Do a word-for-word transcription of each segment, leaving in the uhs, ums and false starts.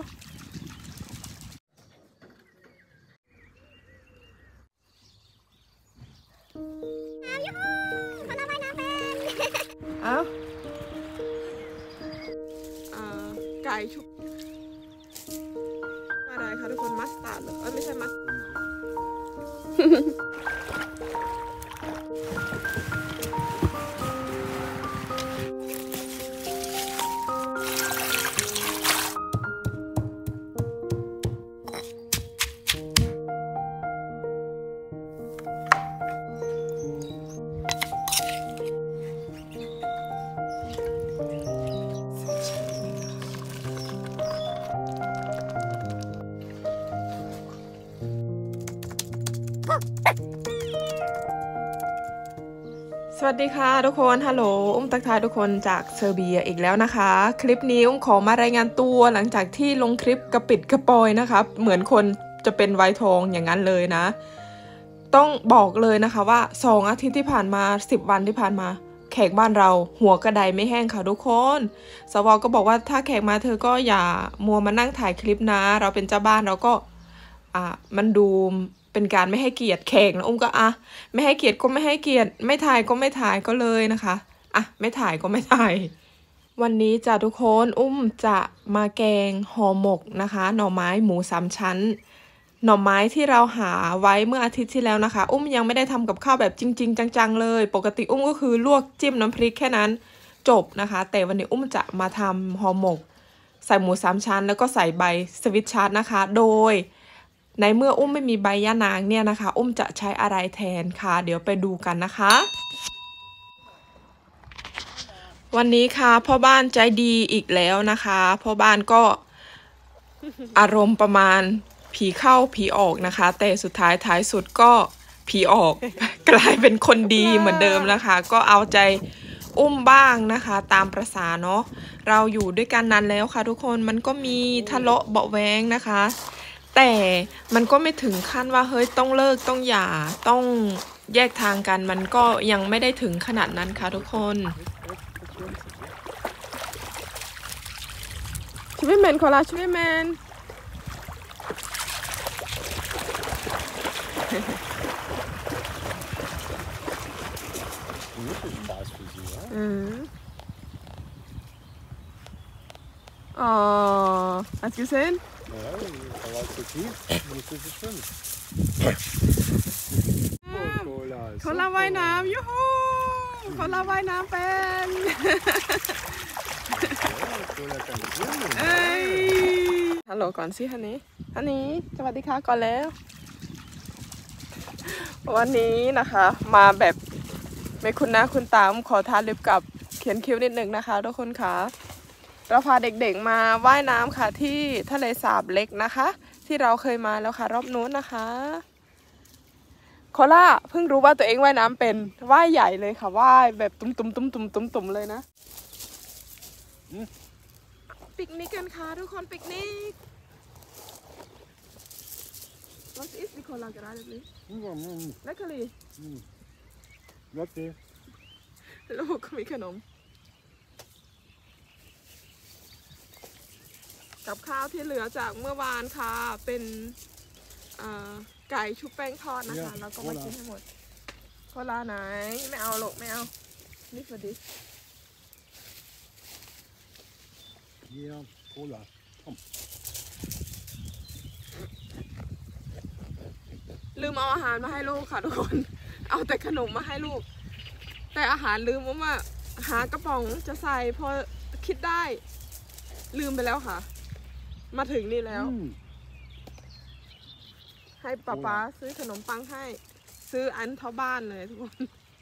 เอ้าไก่ชุบอะไรคะทุกคนมัสตาร์ดเหรอเออไม่ใช่มัสสวัสดีค่ะทุกคนฮัลโหลอุ้มตักทายทุกคนจากเซอร์เบียอีกแล้วนะคะคลิปนี้อุ้มขอมารายงานตัวหลังจากที่ลงคลิปกระปิดกระปอยนะคะเหมือนคนจะเป็นไวทองอย่างนั้นเลยนะต้องบอกเลยนะคะว่าสองอาทิตย์ที่ผ่านมาสิบวันที่ผ่านมาแขกบ้านเราหัวกระไดไม่แห้งค่ะทุกคนสวก็บอกว่าถ้าแขกมาเธอก็อย่ามัวมานั่งถ่ายคลิปนะเราเป็นเจ้าบ้านเราก็อ่ะมันดูเป็นการไม่ให้เกียรติแขกนะอุ้มก็อ่ะไม่ให้เกียรติก็ไม่ให้เกียรติไม่ถ่ายก็ไม่ถ่ายก็เลยนะคะอ่ะไม่ถ่ายก็ไม่ถ่ายวันนี้จ้ะทุกคนอุ้มจะมาแกงห่อหมกนะคะหน่อไม้หมูสามชั้นหน่อไม้ที่เราหาไว้เมื่ออาทิตย์ที่แล้วนะคะอุ้มยังไม่ได้ทำกับข้าวแบบจริงๆจังๆเลยปกติอุ้มก็คือลวกจิ้มน้ำพริกแค่นั้นจบนะคะแต่วันนี้อุ้มจะมาทำห่อหมกใส่หมูสามชั้นแล้วก็ใส่ใบสวิตชาร์ตนะคะโดยในเมื่ออุ้มไม่มีใบย่านางเนี่ยนะคะอุ้มจะใช้อะไรแทนคะเดี๋ยวไปดูกันนะคะวันนี้ค่ะพ่อบ้านใจดีอีกแล้วนะคะพ่อบ้านก็อารมณ์ประมาณผีเข้าผีออกนะคะแต่สุดท้ายท้ายสุดก็ผีออก กลายเป็นคนดีเหมือนเดิมนะคะก็เอาใจอุ้มบ้างนะคะตามประสาเนาะเราอยู่ด้วยกันนานแล้วค่ะทุกคนมันก็มีทะเลาะเบาะแว้งนะคะแต่มันก็ไม่ถึงขั้นว่าเฮ้ยต้องเลิกต้องหย่าต้องแยกทางกันมันก็ยังไม่ได้ถึงขนาดนั้นค่ะทุกคนช่วยแมนขอลาช่วยแมนอืมอ๋อ hast du gesehen? Ja, da war zu tief, musste sie schwimmen. เขาลาว่ายน้ำยูฮูเขาลาว่ายน้ำเป็นเอ้ยฮัลโหลก่อนสิฮันนี่ฮันนี่สวัสดีค่ะก่อนแล้ววันนี้นะคะมาแบบไม่คุ้นหน้าคุ้นตาขอทาลิปกับเขียนคิ้วนิดหนึ่งนะคะทุกคนค่ะเราพาเด็กๆมาว่ายน้ำค่ะที่ทะเลสาบเล็กนะคะที่เราเคยมาแล้วค่ะรอบนู้นนะคะโคล่าเพิ่งรู้ว่าตัวเองว่ายน้ำเป็นว่ายใหญ่เลยค่ะว่ายแบบตุ้มตุ้มตุ้มตุ้มตุ้มตุ้มเลยนะปิกนิกกันค่ะทุกคนปิกนิก Was ist Nicola gerade nicht? Leckerli. Latte. ลูกมีขนมกับข้าวที่เหลือจากเมื่อวานค่ะเป็นไก่ชุบแป้งทอดนะคะแล้วก็มากินให้หมดโคลาไหนไม่เอาหรอกไม่เอานี่พอดี Ja, Cola. Komm. ลืมเอาอาหารมาให้ลูกค่ะทุกคนเอาแต่ขนมมาให้ลูกแต่อาหารลืมว่าหากระป๋องจะใส่พอคิดได้ลืมไปแล้วค่ะมาถึงนี่แล้วให้ป๊าป๊าซื้อขนมปังให้ซื้ออันเท่าบ้านเลยทุกคน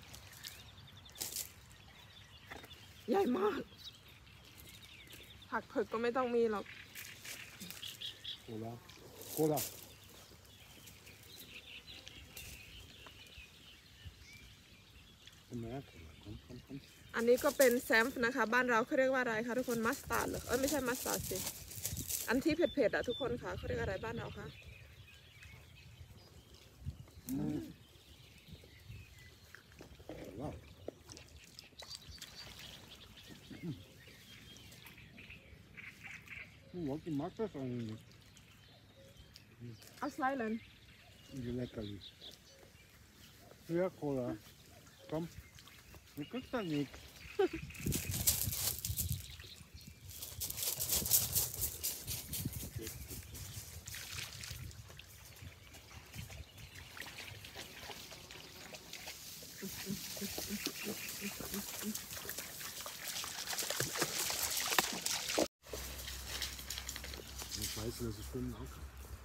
ใหญ่มากผักเผือกก็ไม่ต้องมีหรอก Cola. Cola. อันนี้ก็เป็นแซมป์นะคะบ้านเราเขาเรียกว่าอะไรคะทุกคนมัสตาร์ดเหรอเออไม่ใช่มัสตาร์ดสิอันที่เผ็ดๆอ่ะทุกคนค่ะเขาเรียกอะไรบ้านเราคะ Wat die maakt dat eigenlijk? เอาสไลด์เลย Die lekker is. Ja, cola. Kom. Je kunt dat niet. 我 weiß, dass ich fünf auch.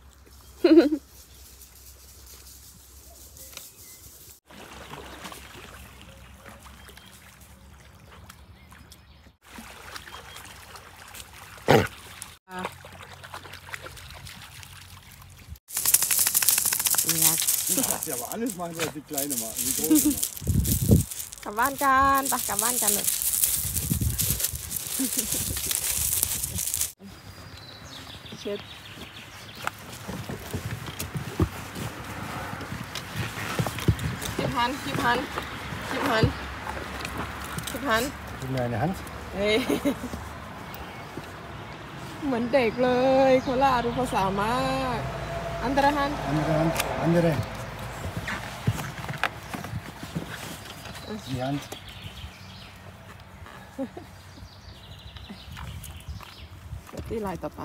อยาก Ja, aber alles machen, was die Kleine machen, die Große machen. กลับบ้านกันไปกลับบ้านกันเลย เช็ดคิดหันคิดหันคิดหันคิดหัน Gib mir eine Hand. เฮ้ยเหมือนเด็กเลยโคล่ารู้ภาษามากอันตรหัน Andere Hand. Andere. Die Hand. ที่ลายต่อไป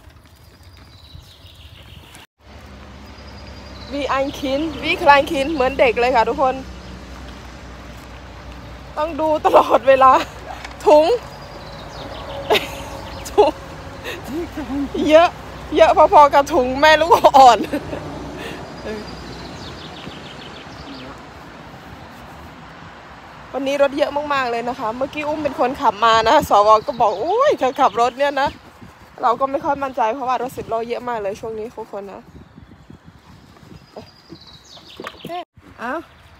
วีอันคินวีคลายคินเหมือนเด็กเลยค่ะทุกคน ต้องดูตลอดเวลาถุง ถุงเยอะ เยอะพอๆกับถุงแม่ลูกอ่อน วันนี้รถเยอะมากๆเลยนะคะ เมื่อกี้อุ้มเป็นคนขับมานะสวก็บอกอุ้ยเธอขับรถเนี่ยนะเราก็ไม่ค่อยมั่นใจเพราะว่ารถสิบล้อเยอะมากเลยช่วงนี้ทุกคนนะเอ้า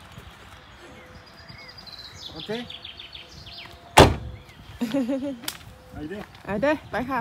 Okay. Haydi. เอาเด้อไปค่ะ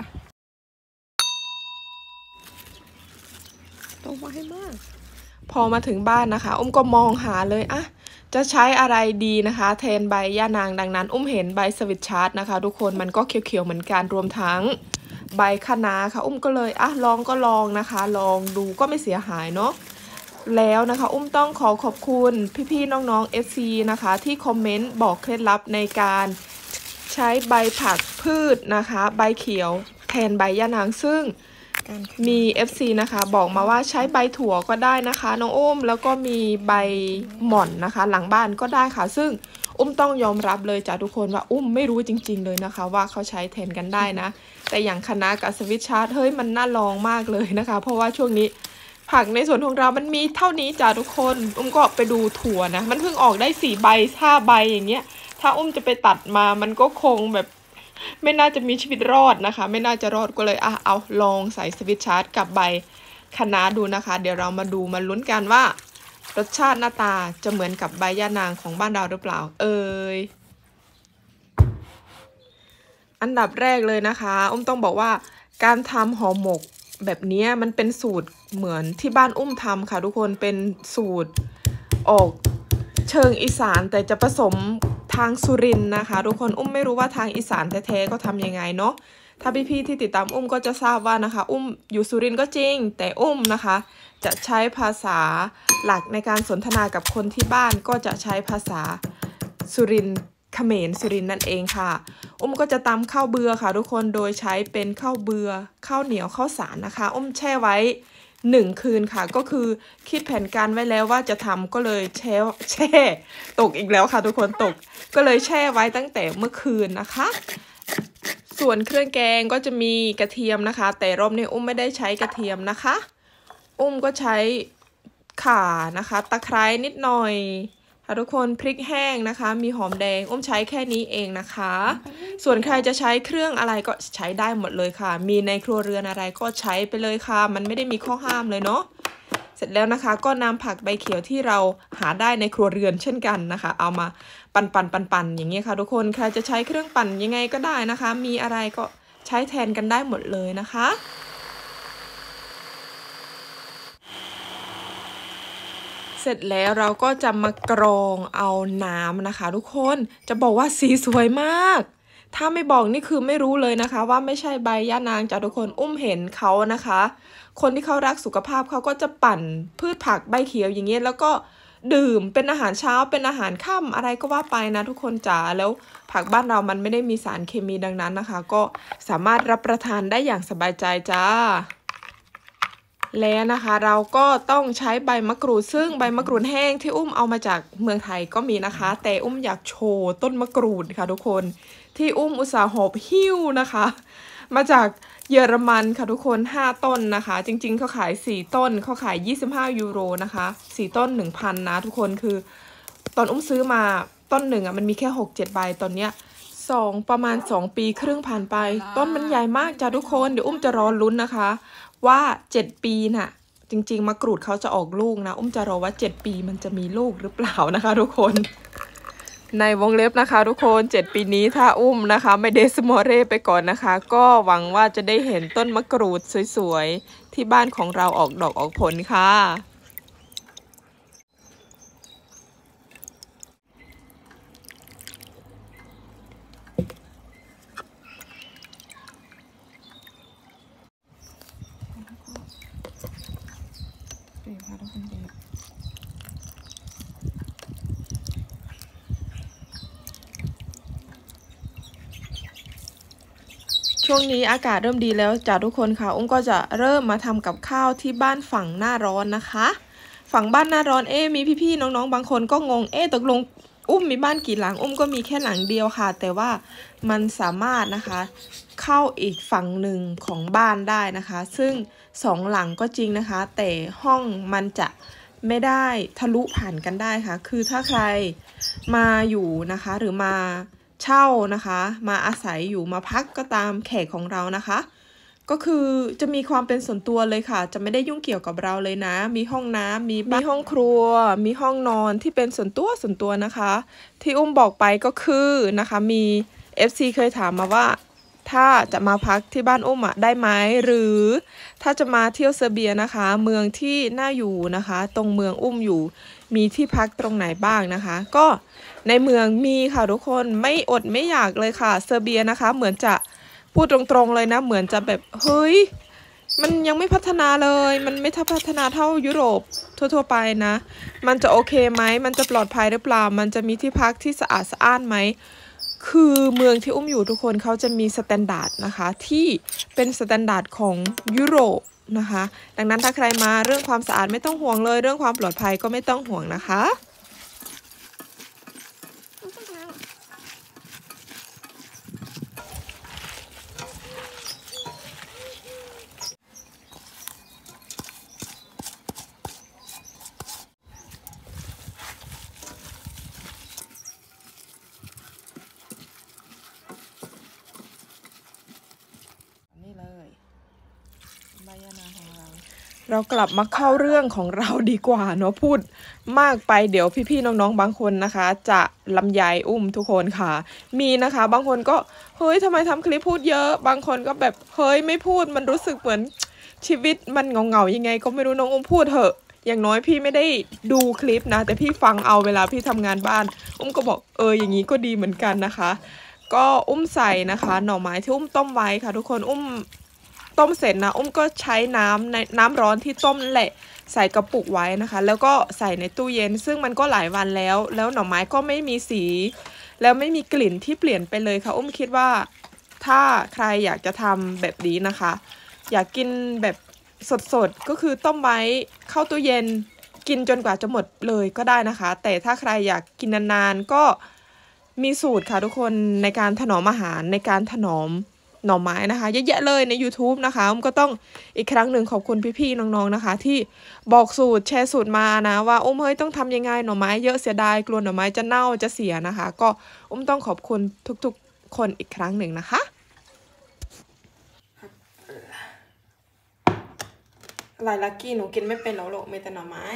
โตไวมากพอมาถึงบ้านนะคะอุ้มก็มองหาเลยอะจะใช้อะไรดีนะคะแทนใบย่านางดังนั้นอุ้มเห็นใบสวิตชาร์ตนะคะทุกคนมันก็เขียวๆเหมือนกันรวมทั้งใบคะน้าค่ะอุ้มก็เลยอ่ะลองก็ลองนะคะลองดูก็ไม่เสียหายเนาะแล้วนะคะอุ้มต้องขอขอบคุณพี่ๆน้องๆ เอฟ ซี นะคะที่คอมเมนต์บอกเคล็ดลับในการใช้ใบผักพืชนะคะใบเขียวแทนใบย่านางซึ่งมี เอฟ ซี นะคะบอกมาว่าใช้ใบถั่วก็ได้นะคะน้องอุ้มแล้วก็มีใบหม่อนนะคะหลังบ้านก็ได้ค่ะซึ่งอุ้มต้องยอมรับเลยจ้ะทุกคนว่าอุ้มไม่รู้จริงๆเลยนะคะว่าเขาใช้แทนกันได้นะแต่อย่างคะน้ากับสวิตชาร์ตเฮ้ยมันน่าลองมากเลยนะคะเพราะว่าช่วงนี้ผักในสวนของเรามันมีเท่านี้จ้ะทุกคนอุ้มก็ไปดูถั่วนะมันเพิ่งออกได้สี่ใบห้าใบอย่างเงี้ยถ้าอุ้มจะไปตัดมามันก็คงแบบไม่น่าจะมีชีวิตรอดนะคะไม่น่าจะรอดก็เลยอ่ะเอาลองใส่สวิตชาร์ตกับใบคะน้าดูนะคะเดี๋ยวเรามาดูมาลุ้นกันว่ารสชาติหน้าตาจะเหมือนกับใบย่านางของบ้านเราหรือเปล่าเอ่ยอันดับแรกเลยนะคะอุ้มต้องบอกว่าการทำห่อหมกแบบนี้มันเป็นสูตรเหมือนที่บ้านอุ้มทำค่ะทุกคนเป็นสูตรออกเชิงอีสานแต่จะผสมทางสุรินทร์นะคะทุกคนอุ้มไม่รู้ว่าทางอีสานแท้ๆก็ทำยังไงเนาะถ้าพี่ๆที่ติดตามอุ้มก็จะทราบว่านะคะอุ้มอยู่สุรินทร์ก็จริงแต่อุ้มนะคะจะใช้ภาษาหลักในการสนทนากับคนที่บ้านก็จะใช้ภาษาสุรินทร์เขมรสุรินทร์นั่นเองค่ะอุ้มก็จะตำข้าวเบือค่ะทุกคนโดยใช้เป็นข้าวเบือข้าวเหนียวข้าวสารนะคะอุ้มแช่ไว้หนึ่งคืนค่ะก็คือคิดแผนการไว้แล้วว่าจะทำก็เลยแช่แช่ตกอีกแล้วค่ะทุกคนตกก็เลยแช่ไว้ตั้งแต่เมื่อคืนนะคะส่วนเครื่องแกงก็จะมีกระเทียมนะคะแต่รอบนี้อุ้มไม่ได้ใช้กระเทียมนะคะอุ้มก็ใช้ข่านะคะตะไคร้นิดหน่อยค่ะทุกคนพริกแห้งนะคะมีหอมแดงอุ้มใช้แค่นี้เองนะคะส่วนใครจะใช้เครื่องอะไรก็ใช้ได้หมดเลยค่ะมีในครัวเรือนอะไรก็ใช้ไปเลยค่ะมันไม่ได้มีข้อห้ามเลยเนาะเสร็จแล้วนะคะก็นำผักใบเขียวที่เราหาได้ในครัวเรือนเช่นกันนะคะเอามาปั่นปั่นปั่นปั่นอย่างเงี้ยค่ะทุกคนใครจะใช้เครื่องปั่นยังไงก็ได้นะคะมีอะไรก็ใช้แทนกันได้หมดเลยนะคะเสร็จแล้วเราก็จะมากรองเอาน้ำนะคะทุกคนจะบอกว่าสีสวยมากถ้าไม่บอกนี่คือไม่รู้เลยนะคะว่าไม่ใช่ใบย่านางจ้ะทุกคนอุ้มเห็นเขานะคะ คนที่เขารักสุขภาพเขาก็จะปั่นพืชผักใบเขียวอย่างเงี้ยแล้วก็ดื่มเป็นอาหารเช้าเป็นอาหารค่ำอะไรก็ว่าไปนะทุกคนจ๋าแล้วผักบ้านเรามันไม่ได้มีสารเคมีดังนั้นนะคะก็สามารถรับประทานได้อย่างสบายใจจ้าแล้วนะคะเราก็ต้องใช้ใบมะกรูดซึ่งใบมะกรูดแห้งที่อุ้มเอามาจากเมืองไทยก็มีนะคะแต่อุ้มอยากโชว์ต้นมะกรูดค่ะทุกคนที่อุ้มอุตส่าห์หอบหิ้วนะคะมาจากเยอรมันค่ะทุกคนห้าต้นนะคะจริงๆเขาขายสี่ต้นเขาขายยี่สิบห้ายูโรนะคะสี่ต้น หนึ่งพัน นะทุกคนคือตอนอุ้มซื้อมาต้นหนึ่งอ่ะมันมีแค่หกเจ็ดใบตอนเนี้ยสองประมาณสองปีครึ่งผ่านไปต้นมันใหญ่มากจ้ะทุกคนเดี๋ยวอุ้มจะรอลุ้นนะคะว่าเจ็ดปีน่ะจริงๆมะกรูดเขาจะออกลูกนะอุ้มจะรอว่าเจ็ดปีมันจะมีลูกหรือเปล่านะคะทุกคนในวงเล็บนะคะทุกคนเจ็ดปีนี้ถ้าอุ้มนะคะไม่เดสโมเร่ไปก่อนนะคะก็หวังว่าจะได้เห็นต้นมะกรูดสวยๆที่บ้านของเราออกดอกออกผลค่ะช่วงนี้อากาศเริ่มดีแล้วจ้ะทุกคนค่ะอุ้มก็จะเริ่มมาทำกับข้าวที่บ้านฝั่งหน้าร้อนนะคะฝั่งบ้านหน้าร้อนเอ๊มีพี่ๆน้องๆบางคนก็งงเอ๊ตกลงอุ้มมีบ้านกี่หลังอุ้มก็มีแค่หลังเดียวค่ะแต่ว่ามันสามารถนะคะเข้าอีกฝั่งหนึ่งของบ้านได้นะคะซึ่งสองหลังก็จริงนะคะแต่ห้องมันจะไม่ได้ทะลุผ่านกันได้ค่ะคือถ้าใครมาอยู่นะคะหรือมาเช่านะคะมาอาศัยอยู่มาพักก็ตามแขกของเรานะคะก็คือจะมีความเป็นส่วนตัวเลยค่ะจะไม่ได้ยุ่งเกี่ยวกับเราเลยนะมีห้องน้ำมีมีห้องครัวมีห้องนอนที่เป็นส่วนตัวส่วนตัวนะคะที่อุ้มบอกไปก็คือนะคะมี เอฟ ซี เคยถามมาว่าถ้าจะมาพักที่บ้านอุ้มอ่ะได้ไหมหรือถ้าจะมาเที่ยวเซอร์เบียนะคะเมืองที่น่าอยู่นะคะตรงเมืองอุ้มอยู่มีที่พักตรงไหนบ้างนะคะก็ในเมืองมีค่ะทุกคนไม่อดไม่อยากเลยค่ะเซอร์เบียนะคะเหมือนจะพูดตรงๆเลยนะเหมือนจะแบบเฮ้ยมันยังไม่พัฒนาเลยมันไม่พัฒนาเท่ายุโรปทั่วๆไปนะมันจะโอเคไหมมันจะปลอดภัยหรือเปล่ามันจะมีที่พักที่สะอาดสะอ้านไหมคือเมืองที่อุ้มอยู่ทุกคนเขาจะมีสแตนดาร์ดนะคะที่เป็นสแตนดาร์ดของยุโรปนะคะดังนั้นถ้าใครมาเรื่องความสะอาดไม่ต้องห่วงเลยเรื่องความปลอดภัยก็ไม่ต้องห่วงนะคะเรากลับมาเข้าเรื่องของเราดีกว่าเนาะพูดมากไปเดี๋ยวพี่ๆน้องๆบางคนนะคะจะลำไยอุ้มทุกคนค่ะมีนะคะบางคนก็เฮ้ยทำไมทำคลิปพูดเยอะบางคนก็แบบเฮ้ยไม่พูดมันรู้สึกเหมือนชีวิตมันเงาๆยังไงก็ไม่รู้น้องอุ้มพูดเถอะอย่างน้อยพี่ไม่ได้ดูคลิปนะแต่พี่ฟังเอาเวลาพี่ทำงานบ้านอุ้มก็บอกเอออย่างนี้ก็ดีเหมือนกันนะคะก็อุ้มใส่นะคะหน่อไม้ที่อุ้มต้มไว้ค่ะทุกคนอุ้มต้มเสร็จนะอุ้มก็ใช้น้ำในน้ำร้อนที่ต้มแหละใส่กระปุกไว้นะคะแล้วก็ใส่ในตู้เย็นซึ่งมันก็หลายวันแล้วแล้วหน่อไม้ก็ไม่มีสีแล้วไม่มีกลิ่นที่เปลี่ยนไปเลยค่ะอุ้มคิดว่าถ้าใครอยากจะทำแบบนี้นะคะอยากกินแบบสดๆก็คือต้มไว้เข้าตู้เย็นกินจนกว่าจะหมดเลยก็ได้นะคะแต่ถ้าใครอยากกินนานๆก็มีสูตรค่ะทุกคนในการถนอมอาหารในการถนอมหน่อไม้นะคะเยอะแยะเลยใน YouTube นะคะอุ้มก็ต้องอีกครั้งหนึ่งขอบคุณพี่ๆน้องๆนะคะที่บอกสูตรแชร์สูตรมานะว่าอุ้มเฮ้ยต้องทำยังไงหน่อไม้เยอะเสียดายกลัวหน่อไม้จะเน่าจะเสียนะคะก็อุ้มต้องขอบคุณทุกๆคนอีกครั้งหนึ่งนะคะอะไรลักกี้หนูกินไม่เป็นหรอกลูกมีแต่หน่อไม้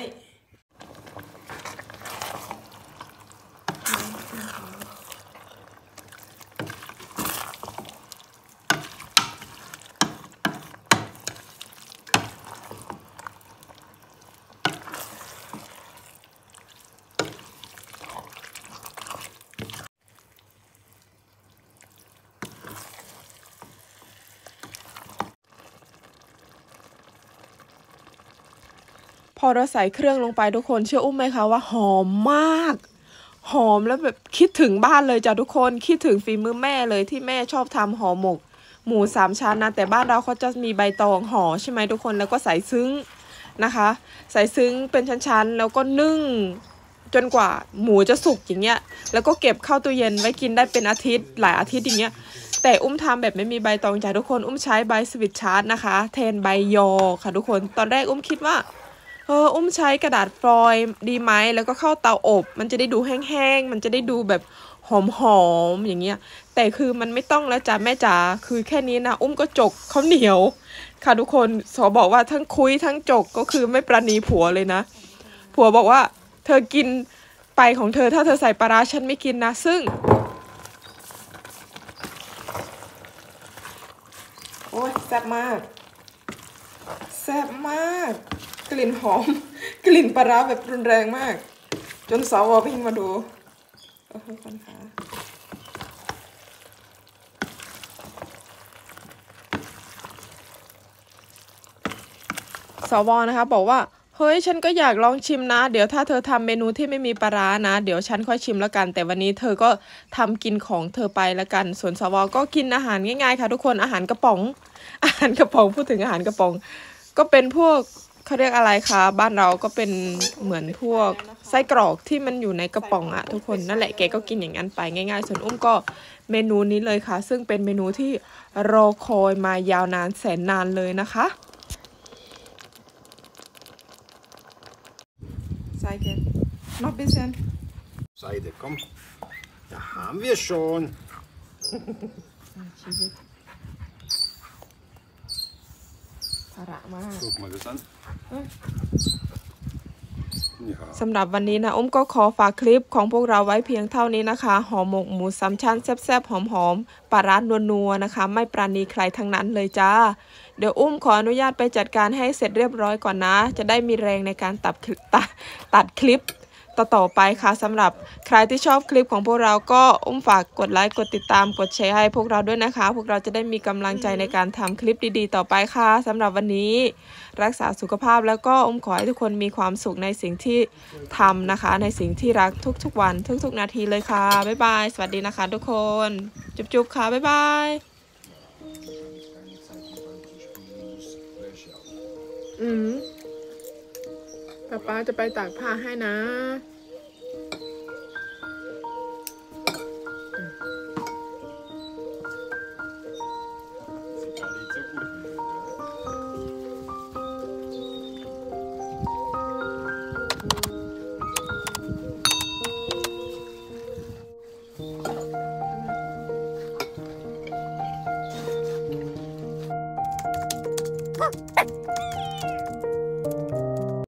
พอเราใส่เครื่องลงไปทุกคนเชื่ออุ้มไหมคะว่าหอมมากหอมแล้วแบบคิดถึงบ้านเลยจ้ะทุกคนคิดถึงฝีมือแม่เลยที่แม่ชอบทำห่อหมกหมูสามชั้นนะแต่บ้านเราเขาจะมีใบตองห่อใช่ไหมทุกคนแล้วก็ใส่ซึ้งนะคะใส่ซึ้งเป็นชั้นๆแล้วก็นึ่งจนกว่าหมูจะสุกอย่างเงี้ยแล้วก็เก็บเข้าตู้เย็นไว้กินได้เป็นอาทิตย์หลายอาทิตย์อย่างเงี้ยแต่อุ้มทำแบบไม่มีใบตองจ้ะทุกคนอุ้มใช้ใบสวิตชาร์ตนะคะแทนใบยอค่ะทุกคนตอนแรกอุ้มคิดว่าเอออุ้มใช้กระดาษฟอยล์ดีไหมแล้วก็เข้าเตาอบมันจะได้ดูแห้งๆมันจะได้ดูแบบหอมๆอย่างเงี้ยแต่คือมันไม่ต้องแล้วจ้ะแม่จ๋าคือแค่นี้นะอุ้มก็จกข้าวเหนียวค่ะทุกคนสอบอกว่าทั้งคุยทั้งจกก็คือไม่ประนีผัวเลยนะผัวบอกว่าเธอกินไปของเธอถ้าเธอใส่ปลาร้าฉันไม่กินนะซึ่งโอ้ยแซ่บมากแซ่บมากกลิ่นหอมกลิ่นปลาร้าแบบรุนแรงมากจนสาววิ่งมาดูโอ้โหคนขาสวนะคะบอกว่าเฮ้ยฉันก็อยากลองชิมนะเดี๋ยวถ้าเธอทำเมนูที่ไม่มีปลาร้านะเดี๋ยวฉันค่อยชิมแล้วกันแต่วันนี้เธอก็ทำกินของเธอไปแล้วกันส่วนสวก็กินอาหารง่ายๆค่ะทุกคนอาหารกระป๋องอาหารกระป๋องพูดถึงอาหารกระป๋องก็เป็นพวกเขาเรียกอะไรคะบ้านเราก็เป็นเหมือนพวกไส้กรอกที่มันอยู่ในกระป๋องอะทุกคนนั่นแหละแกก็กินอย่างนั้นไปง่ายๆส่วนอุ้มก็เมนูนี้เลยค่ะซึ่งเป็นเมนูที่รอคอยมายาวนานแสนนานเลยนะคะSeite. Noch ein bisschen. Seite, komm. Da haben wir schon. ภาระมาก Guck mal das an. Ja. สำหรับวันนี้นะอุ้มก็ขอฝากคลิปของพวกเราไว้เพียงเท่านี้นะคะห่อหมกหมูสามชั้นแซ่บๆหอมๆปลาร้านัวๆนะคะไม่ปราณีใครทั้งนั้นเลยจ้าเดี๋ยวอุ้มขออนุญาตไปจัดการให้เสร็จเรียบร้อยก่อนนะจะได้มีแรงในการตัดตัดตัดคลิปต่อๆไปค่ะสำหรับใครที่ชอบคลิปของพวกเราก็อุ้มฝากกดไลค์กดติดตามกดแชร์ให้พวกเราด้วยนะคะพวกเราจะได้มีกำลังใจในการทำคลิปดีๆต่อไปค่ะสำหรับวันนี้รักษาสุขภาพแล้วก็อุ้มขอให้ทุกคนมีความสุขในสิ่งที่ทำนะคะในสิ่งที่รักทุกๆวันทุกๆนาทีเลยค่ะบ๊ายบายสวัสดีนะคะทุกคนจุ๊บๆค่ะบ๊ายบายอืมป๊าป๊าจะไปตากผ้าให้นะ